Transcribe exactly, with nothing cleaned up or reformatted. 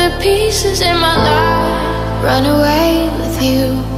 the pieces in my life run away with you.